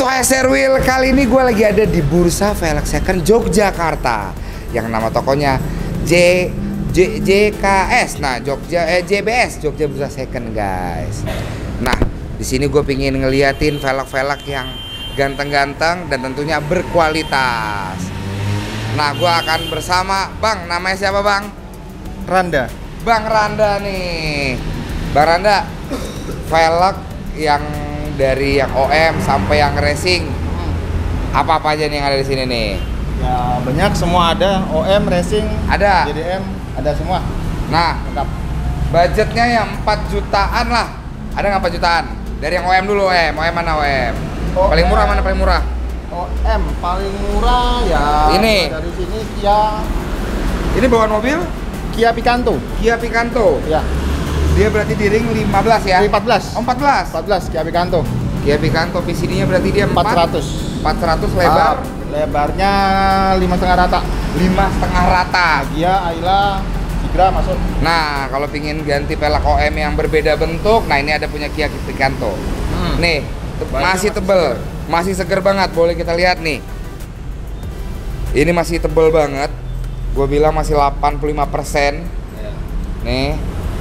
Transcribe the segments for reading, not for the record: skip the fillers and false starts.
Untuk HSR Wheel kali ini gue lagi ada di Bursa Velg Second Yogyakarta yang nama tokonya JKS. Nah, JBS Jogja Bursa Second, guys. Nah, di sini gue pingin ngeliatin velg-velg yang ganteng-ganteng dan tentunya berkualitas. Nah, gue akan bersama Bang, namanya siapa Bang? Randa. Bang Randa nih. Bang Randa, velg yang dari yang OM sampai yang racing, apa-apa aja nih yang ada di sini nih? Ya banyak, semua ada. OM, racing, ada, JDM, ada semua. Nah, lengkap. Budgetnya yang 4 jutaan lah. Ada nggak 4 jutaan? Dari yang OM dulu, OM mana OM? Paling murah mana paling murah? OM paling murah ya. Ini. Dari sini Kia. Ini bawaan mobil? Kia Picanto. Kia Picanto. Ya. Dia berarti di ring 15 ya? 14. Oh, 14. 14 Kia Picanto. Kia Picanto PCD-nya berarti dia 400. 400 lebar. Lebarnya 5,5 rata. 5,5 rata. Gia, Ayla, Tigra masuk. Nah, kalau pingin ganti velg OM yang berbeda bentuk, nah ini ada punya Kia Picanto. Nih, masih tebel, masih seger banget. Boleh kita lihat nih. Ini masih tebel banget. Gue bilang masih 85%. Nih.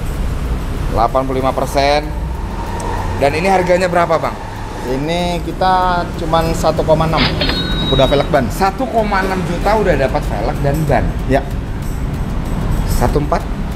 85%. Dan ini harganya berapa, Bang? Ini kita cuman 1,6. Udah velg ban. 1,6 juta udah dapat velg dan ban. Ya. 1,4?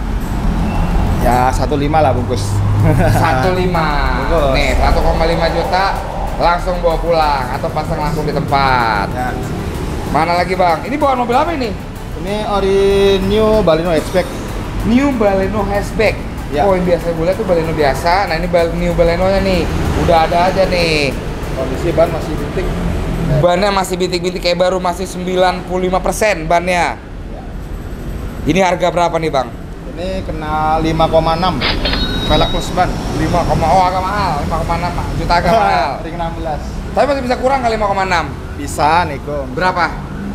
Ya 1,5 lah bungkus. 1,5. Nih, 1,5 juta langsung bawa pulang atau pasang langsung di tempat. Ya. Mana lagi, Bang? Ini bawaan mobil apa ini? Ini ori New Baleno hatchback. New Baleno hatchback. Ya. Oh, yang biasa gue lihat tuh Baleno biasa. Nah, ini New Baleno-nya nih. Udah ada aja nih. Kondisi ban masih bintik. Bannya masih bintik-bintik kayak baru, masih 95% bannya. Ya. Ini harga berapa nih, Bang? Ini kena 5,6. Velg plus ban. 5, oh agak mahal. 5,6 juta agak mahal. Ring 16. Tapi masih bisa kurang nggak 5,6? Bisa nego. Berapa?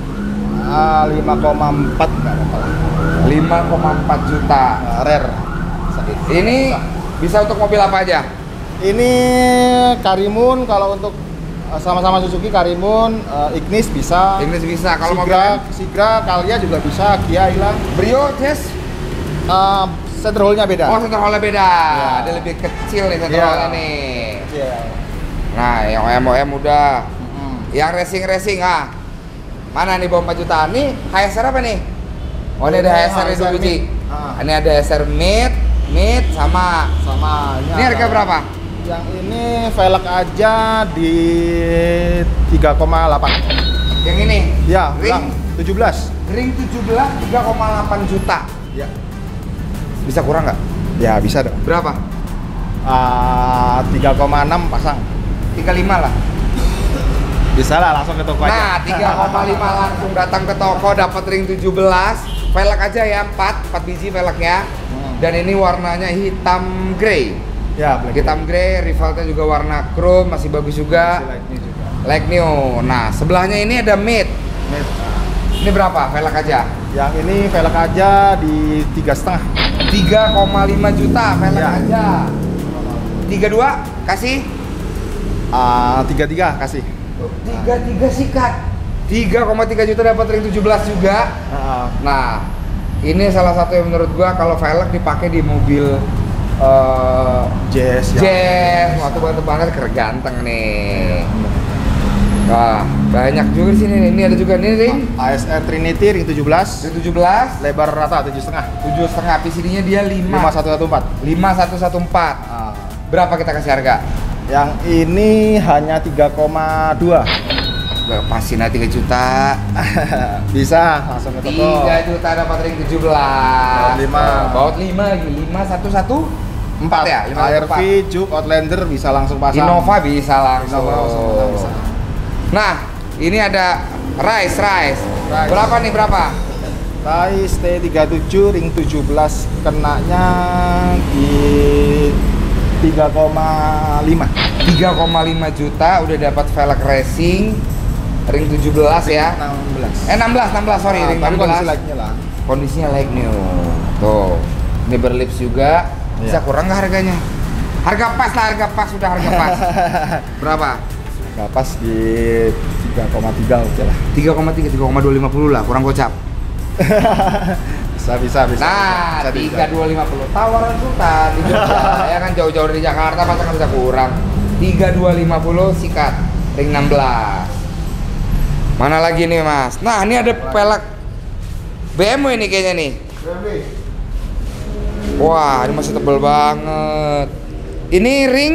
5,4 nggak apa-apa. 5,4 juta. Rare. Ini bisa untuk mobil apa aja? Ini Karimun, kalau untuk sama-sama Suzuki Karimun, Ignis bisa. Ignis bisa. Kalau Sigra, Calya juga bisa. Kia hilang. Brio, Jazz? Center hole-nya beda. Oh, center hole-nya beda. Ya. Dia lebih kecil nih center hole-nya nih. Iya. Nah, yang OM udah. Yang racing mana nih bawah 4 jutaan? Nih HSR apa nih? Oh, ini ada HSR itu biji. Ini ada HSR mid sama. Ini harga berapa? Yang ini velg aja di 3,8. Yang ini? Ya, ring 17. Ring 17 3,8 juta. Ya. Bisa kurang nggak? Ya, bisa dong. Berapa? 3,6 pasang. 35 lah. Bisa lah, langsung ke toko Nah, aja. 3,5 langsung datang ke toko, dapat ring 17. Velg aja ya, 4 biji velgnya. Dan ini warnanya hitam grey. Ya, black Hitam grey, rivalnya juga warna chrome, masih bagus juga. Like new. Nah, sebelahnya ini ada mid. Ini berapa velg aja? Yang ini velg aja di 3,5. 3,5 juta velg Ya. aja. 32 kasih? 3,3 kasih. 33 sikat. 3,3 juta dapat ring 17 juga. Nah, ini salah satu yang menurut gua kalau velg dipakai di mobil Jazz. waktu banget ganteng nih. Wah, banyak juga di sini. Ini ada juga nih ring ASR Trinity ring 17. ring 17, Lebar rata 7,5. 7,5. PCD-nya dia 5114. 5114. Berapa kita kasih harga? Yang ini hanya 3,2. Pasin 3 juta. Bisa langsung ke toko. 3 juta dapat ring 17. Baut 5 lagi. 5114 ya? 4. ARV, Juke, Outlander bisa langsung pasang. Innova bisa langsung. Bisa. Nah, ini ada Rise. Berapa nih, berapa? Rise T37 ring 17 kenanya di 3,5. 3,5 juta udah dapat velg racing ring 17 ya. 16 sorry, ring tapi 16. kondisi like-nya lah. Kondisinya like new. Tuh. Ini berlips juga. Bisa kurang nggak harganya? Harga pas lah, harga pas, sudah harga pas. Berapa? Nggak pas di 3,3 oke lah. 3,250 lah, kurang gocap. Bisa. Nah, Bisa. 3250 tawaran Sultan di Jogja. Ya kan jauh-jauh dari Jakarta masa nggak bisa kurang. 3250 sikat ring 16. Mana lagi nih Mas? Nah ini ada pelek BMW nih kayaknya nih. Wah ini masih tebel banget. Ini ring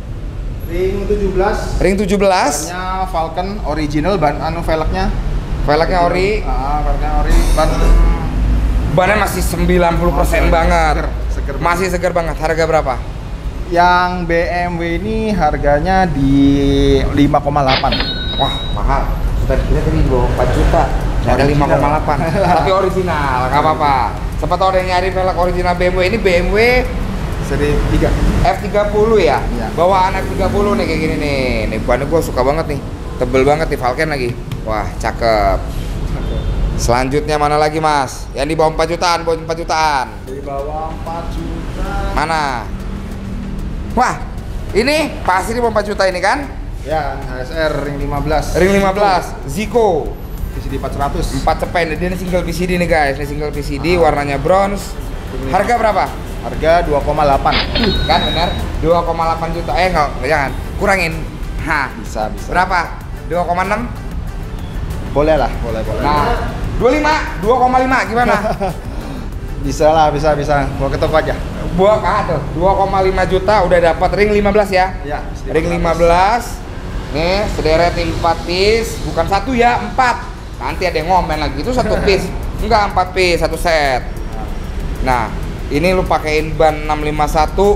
17. Ring 17. Bannya Falcon original ban velgnya. Velgnya ori. Velgnya ori. Bannya masih 90% banget. Seger. Masih seger banget. Harga berapa? Yang BMW ini harganya di 5,8. Wah mahal. Kita tadi 4 juta. Ada 5,8. Tapi original, nggak apa-apa. Siapa tahu ada yang nyari velg original BMW. Ini BMW Seri 3. F30 ya? Iya. Bawaan F30 nih kayak gini nih. Nih bannya gue suka banget nih. Tebel banget nih Falcon lagi. Wah, cakep. Selanjutnya mana lagi, Mas? Yang di bawah 4 jutaan, bawah 4 jutaan. Di bawah 4 juta. Mana? Wah, ini pasti di bawah 4 juta ini kan? Ya, HSR ring 15. Ring 15, Zico. PCD 400. 4 cepen. Dia ini single PCD nih, guys. Ini single PCD warnanya bronze. Harga berapa? Harga 2,8. Kan benar? 2,8 juta. Enggak, jangan. Kurangin. Hah. Bisa. Berapa? 2,6? Boleh lah, boleh. Nah, 2,5 gimana? Bisa lah, bisa. Gua ke toko aja. Buat tuh 2,5 juta udah dapat ring 15 ya? Ya, Ring 15. Nih, sederet 4 piece, bukan 1 ya, 4. Nanti ada yang ngomen lagi itu 1 piece. Enggak, 4 piece, 1 set. Nah, ini lu pakein ban 651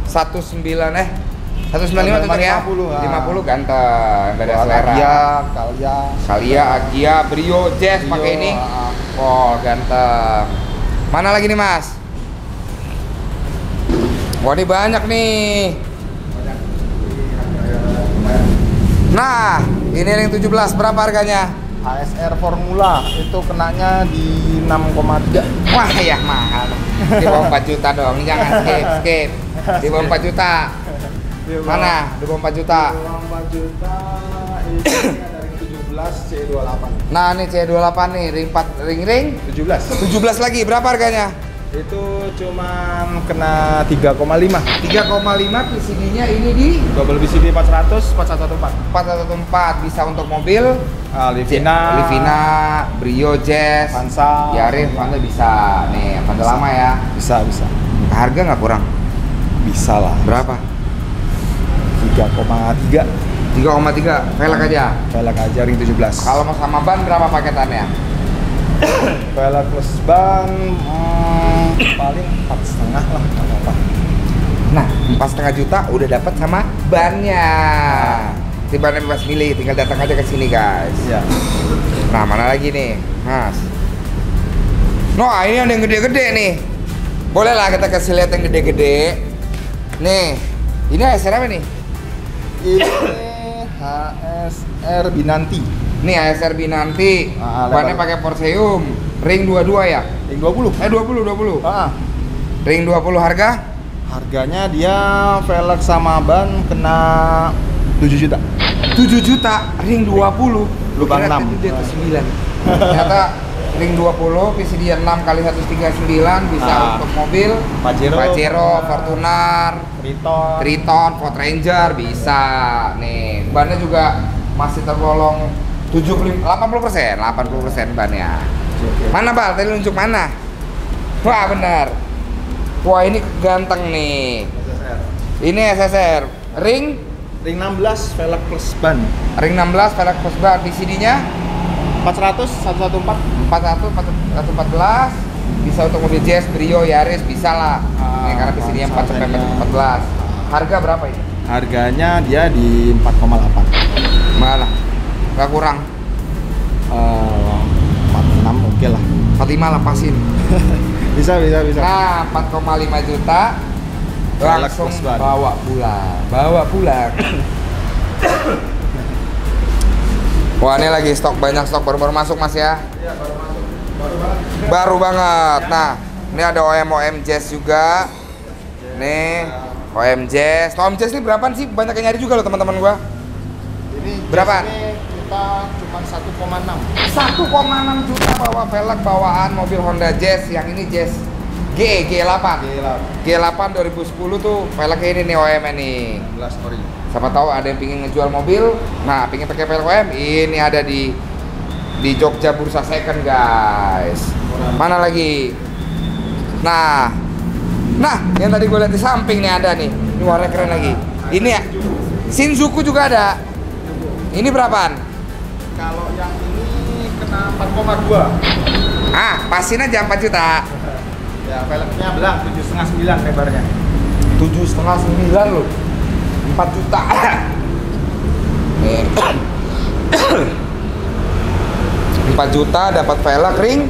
195 cocok ya? 50 ganteng, gak ada selera. Kalia, Agia, Brio, Jazz pakai ini. Oh, ganteng. Mana lagi nih, Mas? Wah, ini banyak nih. Nah, ini ring 17 berapa harganya? HSR Formula itu kenanya di 6,3. Wah, ya mahal. Di bawah 4 juta dong. Jangan skip. Di bawah 4 juta. Mana? Di bawah 4 juta. Di bawah 4 juta ini ada ring 17 C28. Nah, ini C28 nih, ring 17 lagi. Berapa harganya? Itu cuman kena 3,5. 3,5 PCD-nya ini di Double PCD 400 4114. 414 bisa untuk mobil Livina, Brio, Jazz, Avanza, Yaris, Avanza bisa. Nih, Avanza lama ya. Bisa. Harga nggak kurang? Bisa lah. Berapa? 3,3. 3,3 velg aja. Velg aja ring 17. Kalau mau sama ban berapa paketannya? Velg plus ban paling 4,5 lah, nggak apa-apa. Nah, 4,5 juta udah dapat sama bannya. Di bannya bebas milih, tinggal datang aja ke sini, guys. Ya. Nah, mana lagi nih, Mas? Nah, ini ada yang gede-gede nih. Boleh lah kita kasih lihat yang gede-gede. Nih, ini HSR apa nih? Ini HSR Binanti. Nih HSR Binanti. Bannya lebar. pakai Porseum. Ring 22 ya? Ring 20. 20. Ah. Ring 20 harga? Harganya dia velg sama ban kena 7 juta. 7 juta, ring 20. Lu Lubang kira 6. tadi dia tuh 9. Ternyata ring 20 PCD 6 kali 139 bisa untuk mobil Pajero, Fortuner, Triton, Ford Ranger bisa. Nih, bannya juga masih tergolong 80% bannya. Mana Bal? Tadi nunjuk mana? Wah benar. Wah ini ganteng nih. SSR. Ini SSR. Ring 16 velg plus ban. Ring 16 velg plus ban. PCD-nya 400 114. 114 bisa untuk mobil Jazz, Brio, Yaris bisa lah. Nih karena PCD-nya 414. Harga berapa ini? Harganya dia di 4,8. Mana? Gak kurang. 46 oke lah. 45 lepasin. Bisa. Nah, 4,5 juta langsung Plus ban. bawa pulang. Wah, ini lagi stok banyak, stok baru masuk Mas ya. Iya, baru masuk. Baru banget. Nah, ini ada OM Jazz juga. Nih, OM Jazz. OM Jazz ini berapaan sih? Banyak yang nyari juga loh teman-teman gua. Ini Ini Berapa? Ini kita cuma 1,6. 1,6 juta bawa velg bawaan mobil Honda Jazz. Yang ini Jazz G8. G8 2010 tuh velgnya ini nih OEM nih. 16 ori. Siapa tahu ada yang pingin ngejual mobil, nah pingin pakai velg OEM, ini ada di Jogja Bursa Second guys. Mana lagi? Nah, yang tadi gue lihat di samping nih ada nih. Ini warna keren lagi. Ini ya, Shinjuku juga ada. Ini berapaan? Kalau yang ini kena 4,2. Pasin aja 4 juta. Ya, velgnya belang 7,5 9 lebarnya. 7,5 9 loh. 4 juta. 4 juta dapat velg ring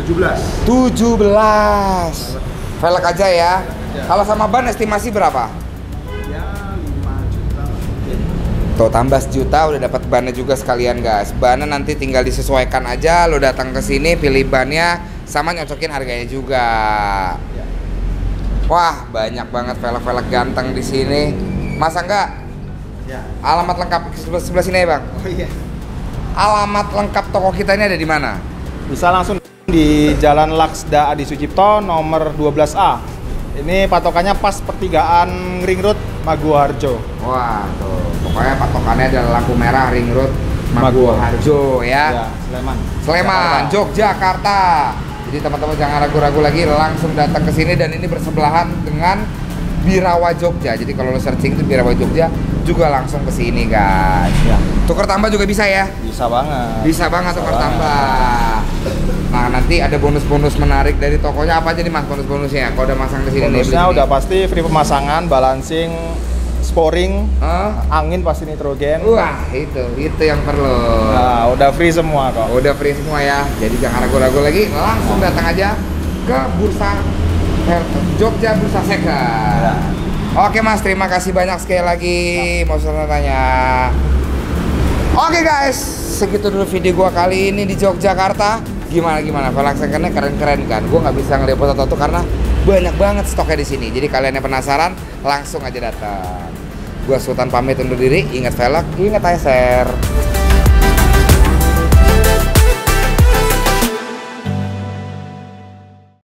17. Velg aja ya. Kalau sama ban estimasi berapa? Ya 5 juta mungkin. Tuh tambah sejuta udah dapat bannya juga sekalian guys. Bannya nanti tinggal disesuaikan aja, lo datang ke sini pilih bannya sama nyocokin harganya juga. Ya. Wah, banyak banget velg-velg ganteng di sini. Masa enggak? Ya. Alamat lengkap sebelah sini ya, Bang. Oh iya. Alamat lengkap toko kita ini ada di mana? Bisa langsung di Jalan Laksda Adi Sucipto nomor 12A. Ini patokannya pas pertigaan Ring Road Maguwoharjo. Wah, tuh. Pokoknya patokannya adalah lampu merah Ring Road Maguwoharjo ya. Ya, Sleman. Sleman, Jakarta. Yogyakarta. Jadi teman-teman jangan ragu-ragu lagi, langsung datang ke sini dan ini bersebelahan dengan Birawa Jogja. Jadi kalau lo searching itu Birawa Jogja juga langsung ke sini, guys. Ya. Tukar tambah juga bisa ya? Bisa banget. Bisa banget tukar tambah. Nah, nanti ada bonus-bonus menarik dari tokonya apa aja nih Mas bonus-bonusnya? Kalau udah masang di sini Bonusnya nih. udah pasti free pemasangan, balancing, sporing, angin pasti nitrogen. Wah, itu yang perlu. Nah, udah free semua kok. Udah free semua ya. Jadi jangan ragu-ragu lagi, langsung datang aja ke Bursa Jogja Bursa Second. Ya. Oke Mas, terima kasih banyak sekali lagi. Mau tanya. Oke guys, segitu dulu video gua kali ini di Yogyakarta. Gimana velg secondnya keren-keren kan? Gua nggak bisa ngeliput satu-satu karena banyak banget stoknya di sini. Jadi kalian yang penasaran, langsung aja datang. Gua Sultan pamit undur diri. Ingat velg, ingat share.